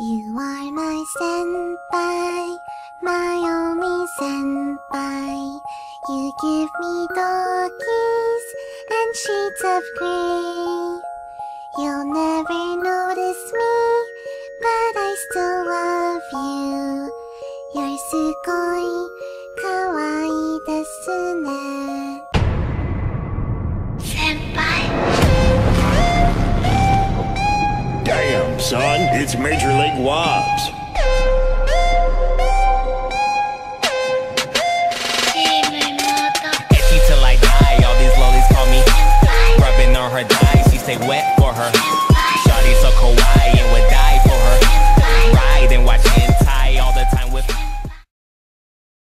You are my senpai, my only senpai. You give me doggies and shades of grey. You'll never notice me, but I still love you. You're sugoi kawaii desu ne. Senpai. Damn, son, it's Major League Wobbs. Itchy till I die, all these lollies call me. Rubbing on her thighs, she say wet